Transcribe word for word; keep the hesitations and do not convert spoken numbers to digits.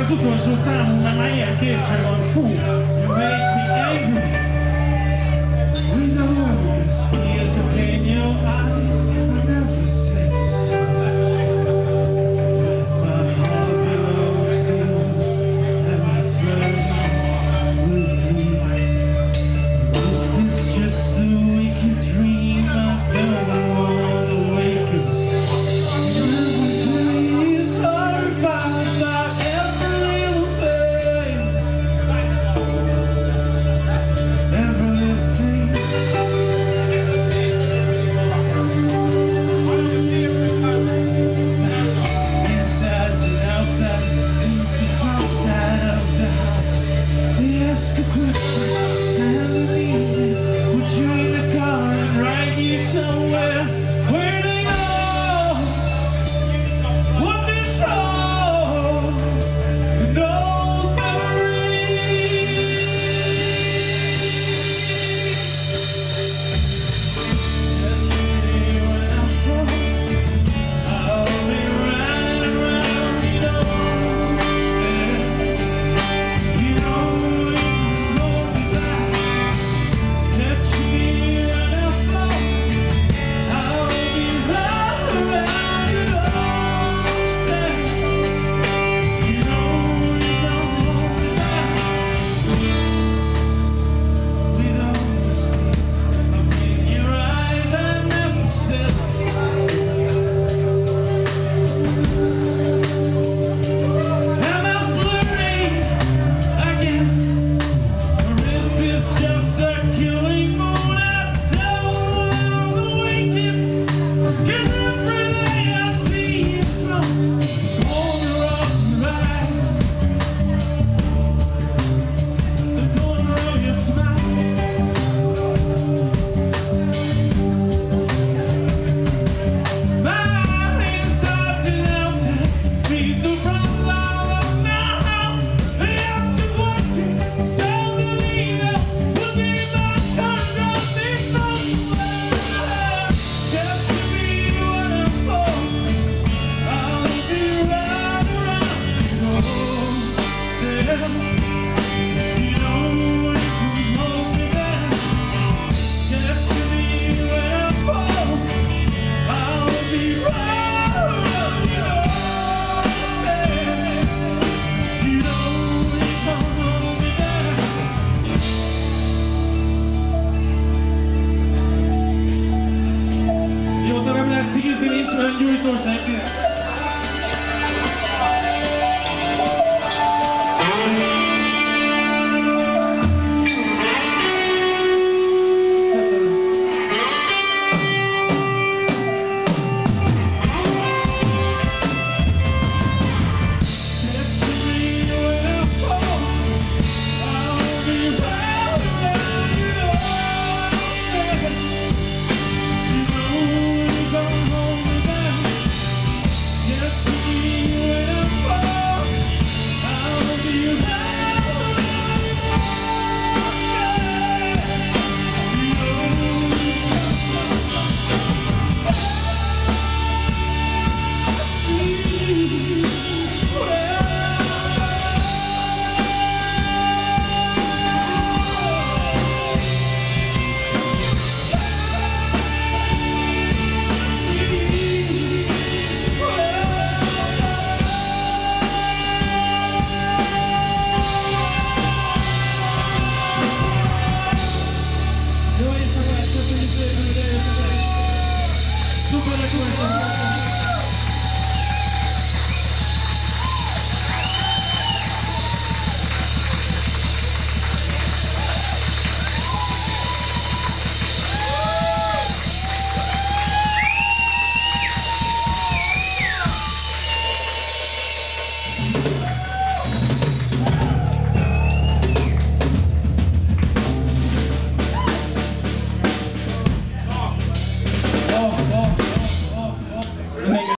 az utolsó számunk, mert már ilyen késő van, fú! You make me angry. With the words, tears up in your eyes, I never say sorry. My heart belongs to you, and my first with you. Is this just a wicked dream? I don't want to wake up. Please horrified by every little thing, every little thing. Inside and outside, outside of the house. They ask the question, stand and leave it. Put you in the car and ride you somewhere. Where they know what they saw in old memories. When I fall, I'll be running around, you know. You know you can hold me back. Catch me when I fall, I'll be running around, you know. You know you can hold me back. With all the speed up in your eyes, I never said am I flirting again? Or is this just a killing moon? I don't wanna wake it, 'cause everything I see is from the corner of your eye, the corner of your smile. My inside and outside, read the front line of my house. They ask the question, send an email, put me in my contract, they somewhere. Just to be when I fall, I'll be right around. You know, still, you know you can hold me back. Just to be when I fall, I'll be right around. You know, you know you can hold me back. Jó, de nem lehet cigizni, nincs olyan gyújtós neki.